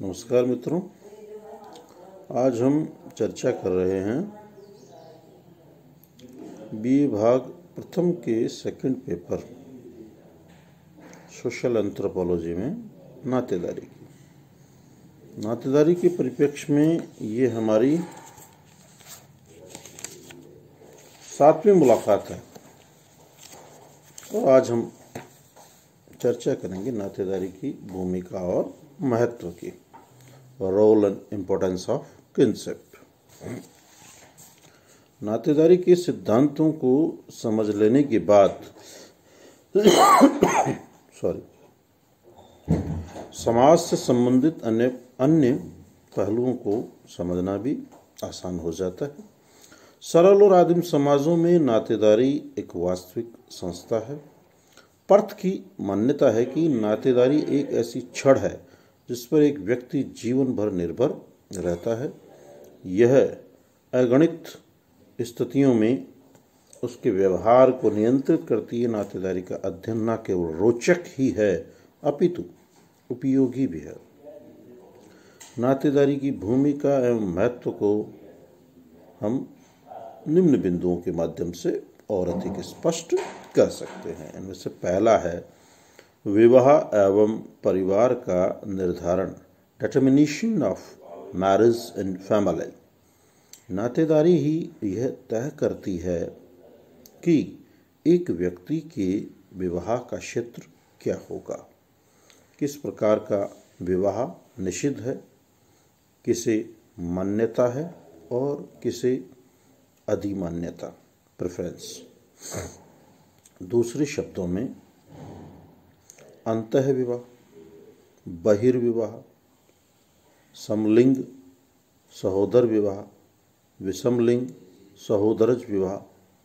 नमस्कार मित्रों, आज हम चर्चा कर रहे हैं बीए भाग प्रथम के सेकंड पेपर सोशल एंथ्रोपोलॉजी में नातेदारी के परिप्रेक्ष्य में ये हमारी 7वीं मुलाकात है और आज हम चर्चा करेंगे नातेदारी की भूमिका और महत्व की, role and importance of kinship. नातेदारी के सिद्धांतों को समझ लेने के बाद समाज से संबंधित अन्य पहलुओं को समझना भी आसान हो जाता है। सरल और आदिम समाजों में नातेदारी एक वास्तविक संस्था है। पर्थ की मान्यता है कि नातेदारी एक ऐसी छड़ है जिस पर एक व्यक्ति जीवन भर निर्भर रहता है। यह अगणित स्थितियों में उसके व्यवहार को नियंत्रित करती है। नातेदारी का अध्ययन न केवल रोचक ही है अपितु उपयोगी भी है। नातेदारी की भूमिका एवं महत्व को हम निम्न बिंदुओं के माध्यम से और अधिक स्पष्ट कर सकते हैं। इनमें से पहला है विवाह एवं परिवार का निर्धारण, determination of marriage and family. नातेदारी ही यह तय करती है कि एक व्यक्ति के विवाह का क्षेत्र क्या होगा, किस प्रकार का विवाह निषिद्ध है, किसे मान्यता है और किसे अधिमान्यता, प्रेफरेंस। दूसरे शब्दों में अंतः विवाह, बहिर्विवाह, समलिंग सहोदर विवाह, विषमलिंग सहोदरज विवाह,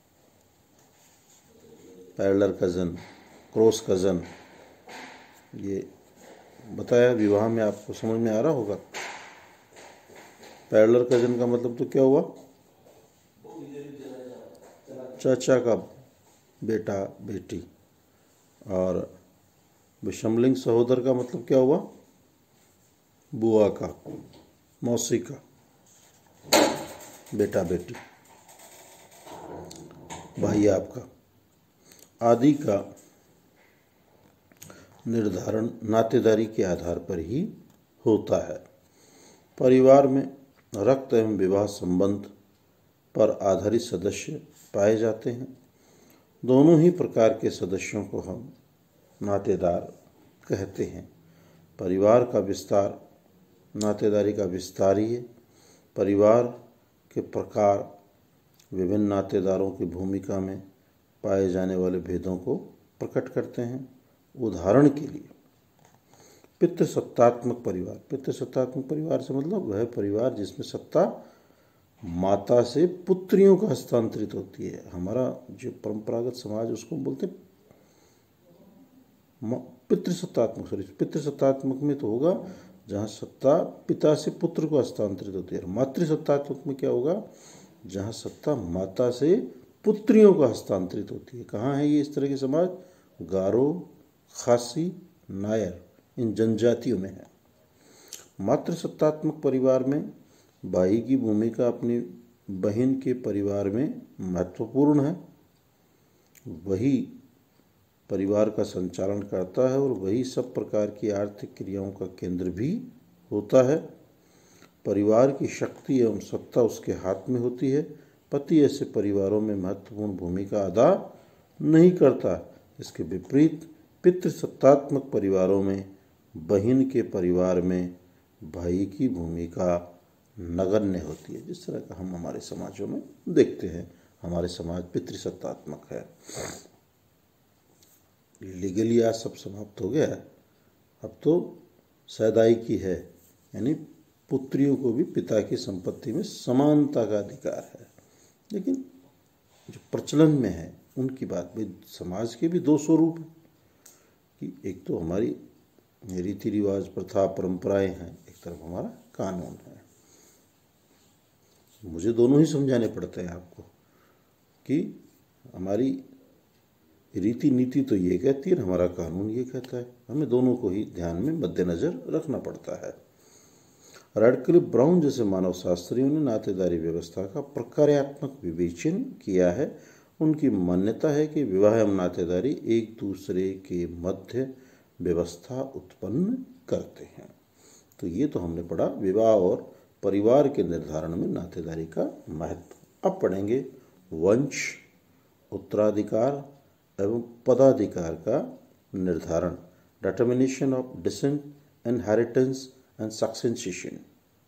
पैरेलल कज़न, क्रॉस कज़न, ये बताया विवाह में आपको समझ में आ रहा होगा। पैरेलल कज़न का मतलब तो क्या हुआ, चाचा का बेटा बेटी, और विषमलिंग सहोदर का मतलब क्या हुआ, बुआ का मौसी का बेटा बेटी, भाई आपका आदि का निर्धारण नातेदारी के आधार पर ही होता है। परिवार में रक्त एवं विवाह संबंध पर आधारित सदस्य पाए जाते हैं। दोनों ही प्रकार के सदस्यों को हम नातेदार कहते हैं। परिवार का विस्तार नातेदारी का विस्तार ही है। परिवार के प्रकार विभिन्न नातेदारों की भूमिका में पाए जाने वाले भेदों को प्रकट करते हैं। उदाहरण के लिए पितृसत्तात्मक परिवार। पितृसत्तात्मक परिवार से मतलब वह परिवार जिसमें सत्ता माता से पुत्रियों का हस्तांतरित होती है। हमारा जो परंपरागत समाज उसको बोलते हैं पितृसत्तात्मक। पितृसत्तात्मक में तो होगा जहाँ सत्ता पिता से पुत्र को हस्तांतरित होती है। मातृसत्तात्मक में क्या होगा, जहाँ सत्ता माता से पुत्रियों को हस्तांतरित होती है। कहाँ है ये इस तरह के समाज, गारो, खासी, नायर, इन जनजातियों में है। मातृसत्तात्मक परिवार में भाई की भूमिका अपनी बहन के परिवार में महत्वपूर्ण है। वही परिवार का संचालन करता है और वही सब प्रकार की आर्थिक क्रियाओं का केंद्र भी होता है। परिवार की शक्ति एवं सत्ता उसके हाथ में होती है। पति ऐसे परिवारों में महत्वपूर्ण भूमिका अदा नहीं करता। इसके विपरीत पितृसत्तात्मक परिवारों में बहन के परिवार में भाई की भूमिका नगण्य होती है। जिस तरह का हम हमारे समाजों में देखते हैं, हमारे समाज पितृसत्तात्मक है। लीगली आज सब समाप्त हो गया है। अब तो सदाई की है, यानी पुत्रियों को भी पिता की संपत्ति में समानता का अधिकार है। लेकिन जो प्रचलन में है उनकी बात, भाई समाज के भी दो स्वरूप हैं कि एक तो हमारी रीति रिवाज, प्रथा, परंपराएं हैं, एक तरफ हमारा कानून है। मुझे दोनों ही समझाने पड़ते हैं आपको कि हमारी रीति नीति तो ये कहती है, हमारा कानून ये कहता है। हमें दोनों को ही ध्यान में मद्देनजर रखना पड़ता है। रैडक्लिफ ब्राउन जैसे मानव शास्त्रियों ने नातेदारी व्यवस्था का प्रकार्यात्मक विवेचन किया है। उनकी मान्यता है कि विवाह एवं नातेदारी एक दूसरे के मध्य व्यवस्था उत्पन्न करते हैं। तो ये तो हमने पढ़ा विवाह और परिवार के निर्धारण में नातेदारी का महत्व। अब पढ़ेंगे वंश, उत्तराधिकार एवं पदाधिकार का निर्धारण, determination of descent, inheritance and succession.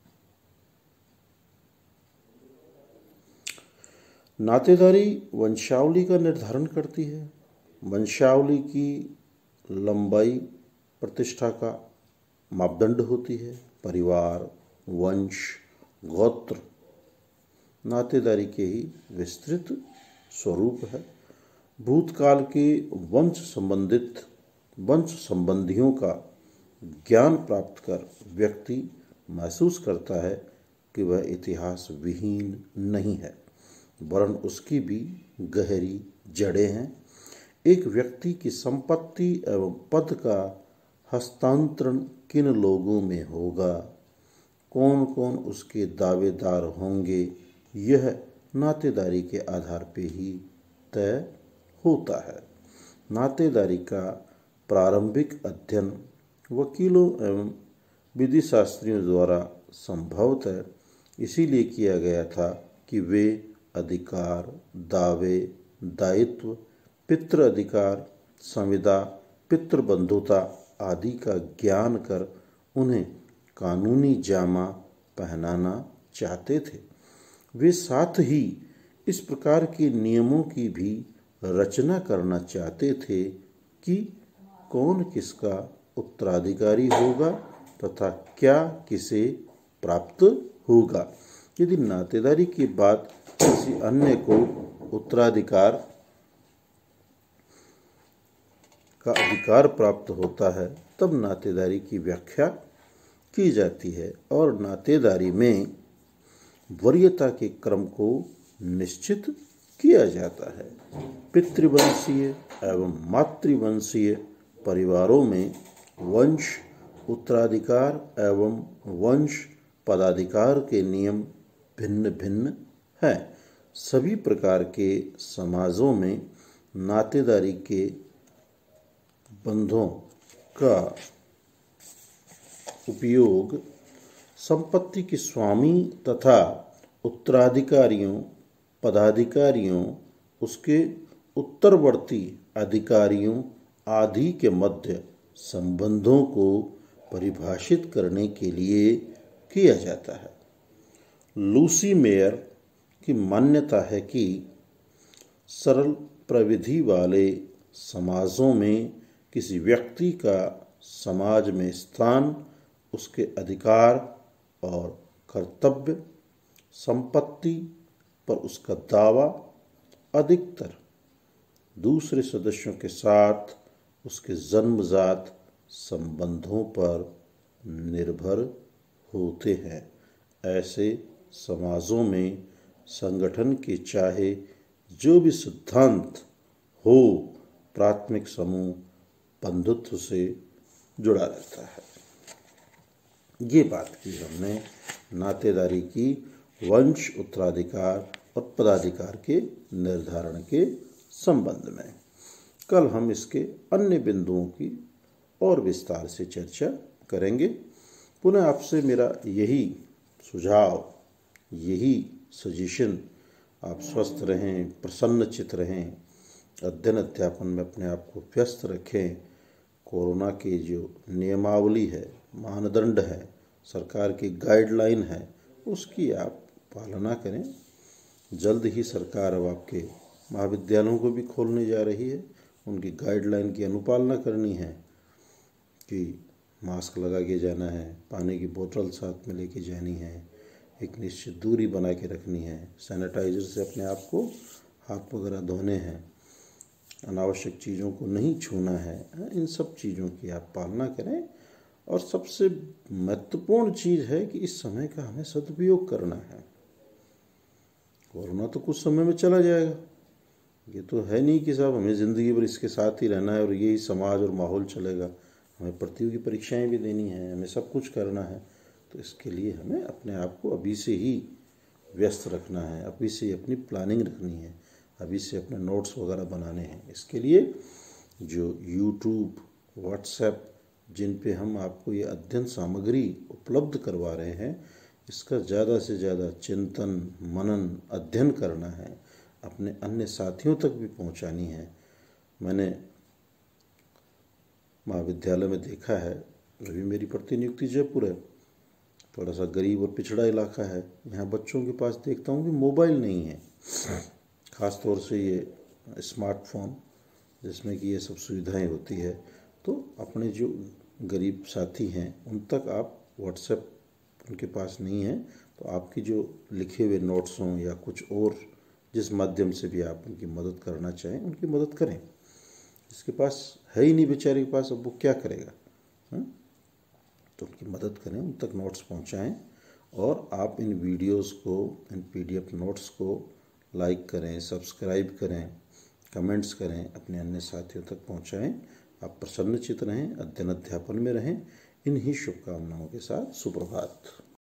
नातेदारी वंशावली का निर्धारण करती है। वंशावली की लंबाई प्रतिष्ठा का मापदंड होती है। परिवार, वंश, गोत्र नातेदारी के ही विस्तृत स्वरूप है। भूतकाल के वंश संबंधियों का ज्ञान प्राप्त कर व्यक्ति महसूस करता है कि वह इतिहास विहीन नहीं है, वरन उसकी भी गहरी जड़ें हैं। एक व्यक्ति की संपत्ति एवं पद का हस्तांतरण किन लोगों में होगा, कौन कौन उसके दावेदार होंगे, यह नातेदारी के आधार पर ही तय होता है। नातेदारी का प्रारंभिक अध्ययन वकीलों एवं विधि शास्त्रियों द्वारा संभवतः इसीलिए किया गया था कि वे अधिकार, दावे, दायित्व, पितृ अधिकार, संविदा, पितृबंधुता आदि का ज्ञान कर उन्हें कानूनी जामा पहनाना चाहते थे। वे साथ ही इस प्रकार के नियमों की भी रचना करना चाहते थे कि कौन किसका उत्तराधिकारी होगा तथा क्या किसे प्राप्त होगा। यदि नातेदारी के बाद किसी अन्य को उत्तराधिकार का अधिकार प्राप्त होता है तब नातेदारी की व्याख्या की जाती है और नातेदारी में वरीयता के क्रम को निश्चित किया जाता है। पितृवंशीय एवं मातृवंशीय परिवारों में वंश उत्तराधिकार एवं वंश पदाधिकार के नियम भिन्न भिन्न हैं। सभी प्रकार के समाजों में नातेदारी के बंधों का उपयोग संपत्ति के स्वामी तथा उत्तराधिकारियों, पदाधिकारियों, उसके उत्तरवर्ती अधिकारियों आदि के मध्य संबंधों को परिभाषित करने के लिए किया जाता है। लूसी मेयर की मान्यता है कि सरल प्रविधि वाले समाजों में किसी व्यक्ति का समाज में स्थान उसके अधिकार और कर्तव्य, संपत्ति पर उसका दावा अधिकतर दूसरे सदस्यों के साथ उसके जन्मजात संबंधों पर निर्भर होते हैं। ऐसे समाजों में संगठन के चाहे जो भी सिद्धांत हो, प्राथमिक समूह बंधुत्व से जुड़ा रहता है। ये बात की हमने नातेदारी की वंश, उत्तराधिकार और पदाधिकार के निर्धारण के संबंध में। कल हम इसके अन्य बिंदुओं की और विस्तार से चर्चा करेंगे। पुनः आपसे मेरा यही सुझाव, यही सजेशन, आप स्वस्थ रहें, प्रसन्नचित रहें, अध्ययन अध्यापन में अपने आप को व्यस्त रखें। कोरोना के जो नियमावली है, मानदंड है, सरकार की गाइडलाइन है, उसकी आप पालना करें। जल्द ही सरकार अब आपके महाविद्यालयों को भी खोलने जा रही है। उनकी गाइडलाइन की अनुपालना करनी है कि मास्क लगा के जाना है, पानी की बोतल साथ में लेके जानी है, एक निश्चित दूरी बना के रखनी है, सैनिटाइजर से अपने आप को हाथ वगैरह धोने हैं, अनावश्यक चीज़ों को नहीं छूना है। इन सब चीज़ों की आप पालना करें। और सबसे महत्वपूर्ण चीज़ है कि इस समय का हमें सदुपयोग करना है। कोरोना तो कुछ समय में चला जाएगा, ये तो है नहीं कि साहब हमें ज़िंदगी भर इसके साथ ही रहना है और यही समाज और माहौल चलेगा। हमें प्रतियोगी परीक्षाएं भी देनी है, हमें सब कुछ करना है। तो इसके लिए हमें अपने आप को अभी से ही व्यस्त रखना है, अभी से ही अपनी प्लानिंग रखनी है, अभी से अपने नोट्स वगैरह बनाने हैं। इसके लिए जो यूट्यूब, व्हाट्सएप, जिन पे हम आपको ये अध्ययन सामग्री उपलब्ध करवा रहे हैं, इसका ज़्यादा से ज़्यादा चिंतन, मनन, अध्ययन करना है, अपने अन्य साथियों तक भी पहुंचानी है। मैंने महाविद्यालय में देखा है, अभी मेरी प्रतिनियुक्ति जयपुर है, थोड़ा सा गरीब और पिछड़ा इलाका है, यहाँ बच्चों के पास देखता हूँ कि मोबाइल नहीं है, ख़ास तौर से ये स्मार्टफोन जिसमें कि ये सब सुविधाएं होती है। तो अपने जो गरीब साथी हैं उन तक आप व्हाट्सएप उनके पास नहीं है, तो आपकी जो लिखे हुए नोट्स हों या कुछ और जिस माध्यम से भी आप उनकी मदद करना चाहें उनकी मदद करें। जिसके पास है ही नहीं बेचारे के पास, अब वो क्या करेगा, तो उनकी मदद करें, उन तक नोट्स पहुंचाएं। और आप इन वीडियोस को, इन पीडीएफ नोट्स को लाइक करें, सब्सक्राइब करें, कमेंट्स करें, अपने अन्य साथियों तक पहुंचाएं। आप प्रसन्नचित्त रहें, अध्ययन अध्यापन में रहें। इन्हीं शुभकामनाओं के साथ सुप्रभात।